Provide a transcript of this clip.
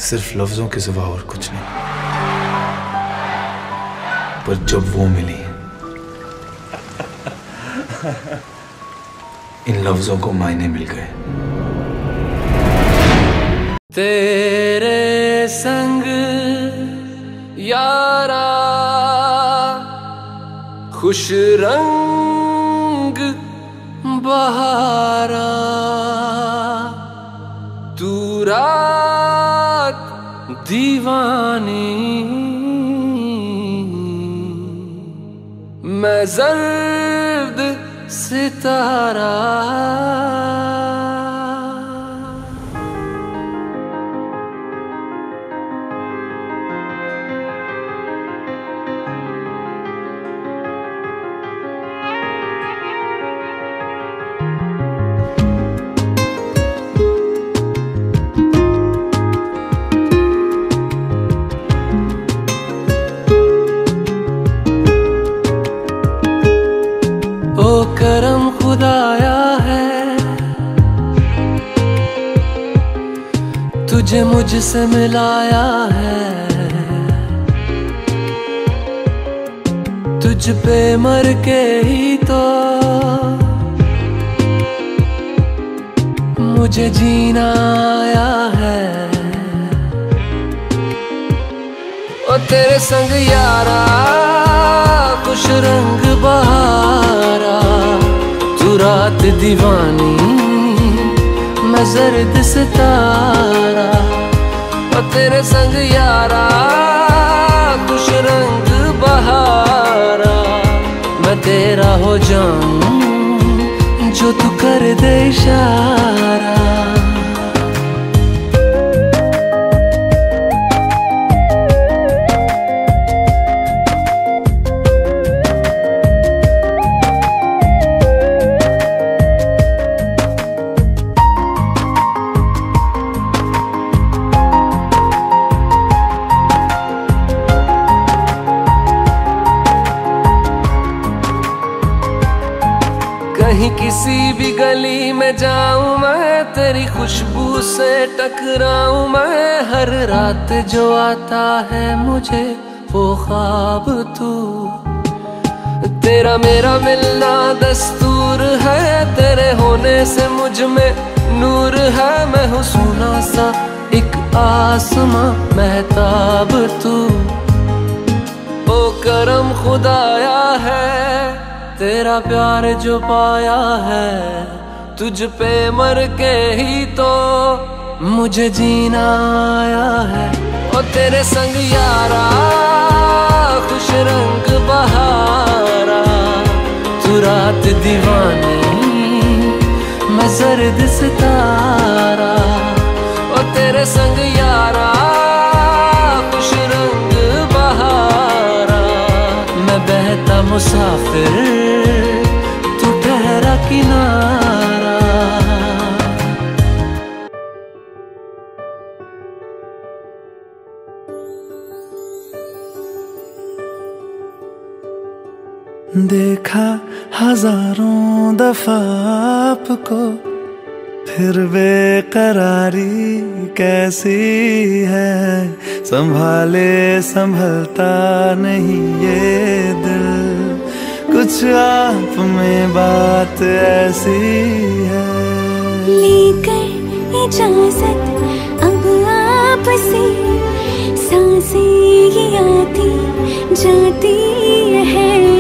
सिर्फ लफ्जों के सिवा और कुछ नहीं। पर जब वो मिली, इन लफ्जों को मायने मिल गए। तेरे संग यारा खुश रंग बहारा, तू रात दीवानी, मैं जर्द सितारा। ओ करम खुदाया है, तुझे मुझसे मिलाया है। तुझ पे मर के ही तो मुझे जीना आया है। ओ तेरे संग यारा खुश रंग बहारा, तू रात दीवानी, मैं जर्द सितारा। ओ तेरे संग यारा खुश रंग बहारा, मैं तेरा हो जाऊं जो तू कर दे इशारा। कहीं किसी भी गली में जाऊं मैं, तेरी खुशबू से टकराऊं मैं। हर रात जो आता है मुझे वो ख्वाब तू, तेरा मेरा मिलना दस्तूर है। तेरे होने से मुझ में नूर है, मैं हूँ सोना सा एक आसमां महताब तू। ओ करम खुदाया है, तेरा प्यार जो पाया है। तुझ पे मर के ही तो मुझे जीना आया है। ओ तेरे संग यारा खुश रंग बहारा, तू रात दीवानी, मैं जर्द सितारा। ओ तेरे संग यारा खुश रंग बहारा, मैं बहता मुसाफिर, तू ठहरा किनारा। देखा हजारों दफा आपको, फिर बेकरारी कैसी है। संभाले संभलता नहीं ये दिल, कुछ आप में बात ऐसी है। लेकर इजाजत अब आपसे, सांसें ये आती जाती है।